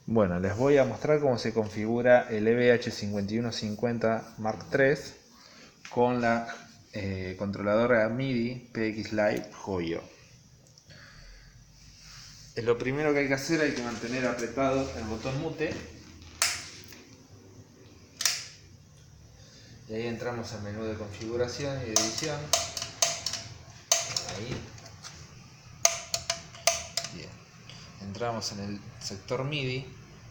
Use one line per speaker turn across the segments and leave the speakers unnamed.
Bueno, les voy a mostrar cómo se configura el EVH5150 Mark III con la controladora MIDI PX Live Joyo. Lo primero que hay que hacer, hay que mantener apretado el botón mute. Y ahí entramos al menú de configuración y edición. Ahí. Bien. Entramos en el sector MIDI.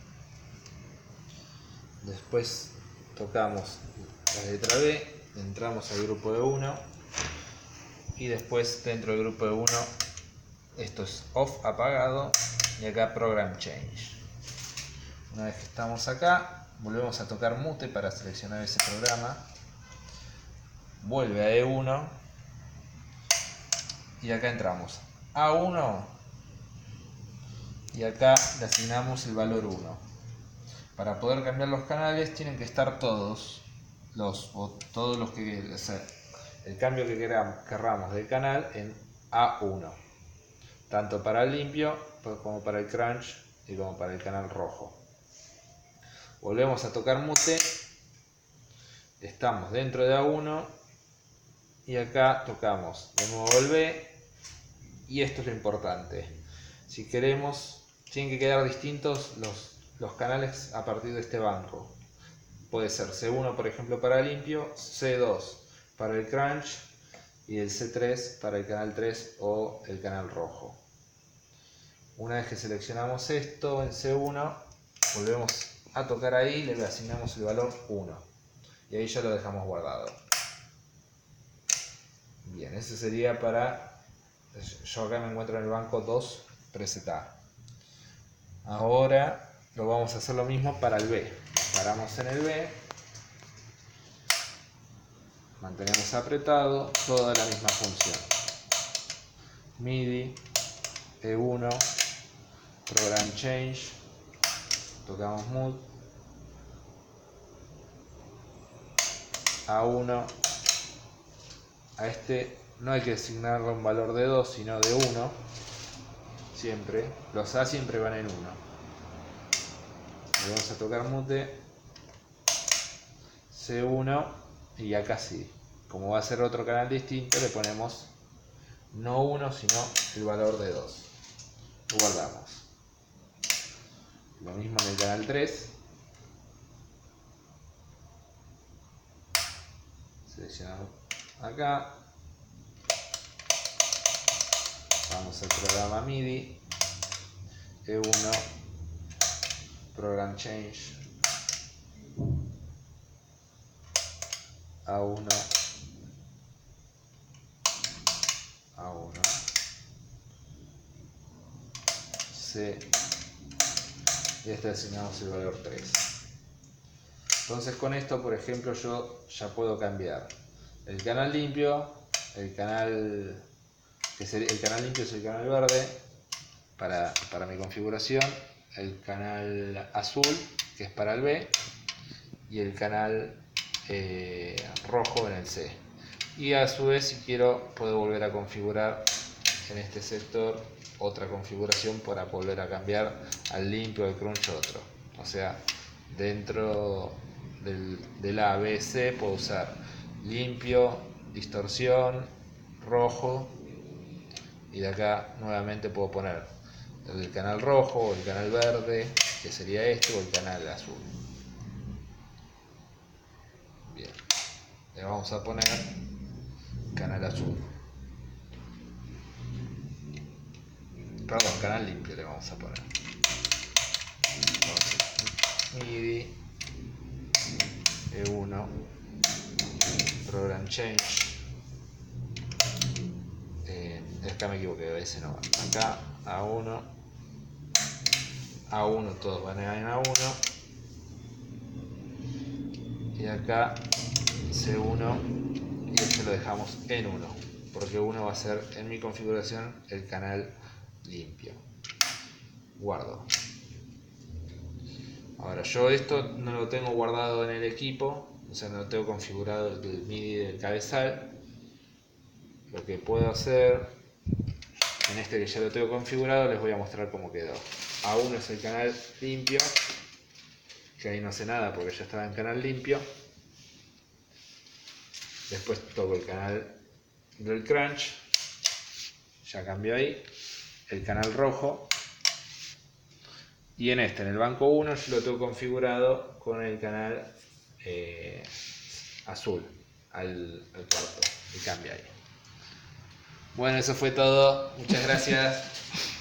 Después tocamos la letra B, entramos al grupo de 1 y después dentro del grupo de 1 esto es off, apagado, y acá program change. Una vez que estamos acá, volvemos a tocar mute para seleccionar ese programa, vuelve a E1 y acá entramos A1 y acá le asignamos el valor 1. Para poder cambiar los canales tienen que estar todos los que, o sea, el cambio que querramos del canal en A1, tanto para el limpio como para el crunch y como para el canal rojo. Volvemos a tocar mute, estamos dentro de A1 y acá tocamos de nuevo el B, y esto es lo importante. Si queremos, tienen que quedar distintos los canales a partir de este banco. Puede ser C1 por ejemplo para limpio, C2 para el crunch y el C3 para el canal 3 o el canal rojo. Una vez que seleccionamos esto en C1, volvemos a tocar ahí, le asignamos el valor 1 y ahí ya lo dejamos guardado. Bien, ese sería para, yo acá me encuentro en el banco 2 preset A. Ahora lo vamos a hacer lo mismo para el B. Paramos en el B, mantenemos apretado, toda la misma función. MIDI, E1, program change, tocamos mute, A1, a este no hay que asignarle un valor de 2 sino de 1, siempre, los A siempre van en 1. Vamos a tocar mute, C1 y acá sí, como va a ser otro canal distinto le ponemos no 1 sino el valor de 2. Lo guardamos. Lo mismo en el canal 3. Seleccionamos acá. Vamos al programa MIDI. E1. Program change. A1. A1. C. Y este asignamos el valor 3. Entonces con esto, por ejemplo, yo ya puedo cambiar el canal limpio, el canal limpio es el canal verde para mi configuración, el canal azul que es para el B y el canal rojo en el C. Y a su vez, si quiero, puedo volver a configurar en este sector otra configuración para volver a cambiar al limpio, al crunch otro. O sea, dentro del A, B, C puedo usar limpio, distorsión, rojo, y de acá nuevamente puedo poner el canal rojo o el canal verde, que sería este, o el canal azul. Bien, le vamos a poner canal azul, perdón, canal limpio le vamos a poner. Entonces, MIDI, E1, program change, acá me equivoqué, ese no va, acá A1, A1 todos van en A1 y acá C1 y este lo dejamos en 1 porque 1 va a ser en mi configuración el canal limpio. Guardo. Ahora yo esto no lo tengo guardado en el equipo, o sea no lo tengo configurado el MIDI del cabezal. Lo que puedo hacer en este que ya lo tengo configurado, les voy a mostrar cómo quedó. A1 es el canal limpio, que ahí no sé nada porque ya estaba en canal limpio. Después toco el canal del crunch, ya cambió ahí, el canal rojo. Y en el banco 1, yo lo tengo configurado con el canal azul al cuarto y cambia ahí. Bueno, eso fue todo. Muchas gracias.